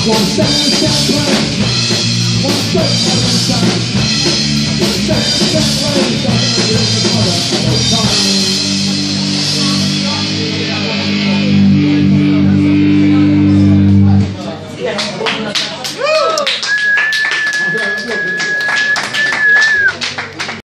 One step play, one step at a time. Step play, step at a time.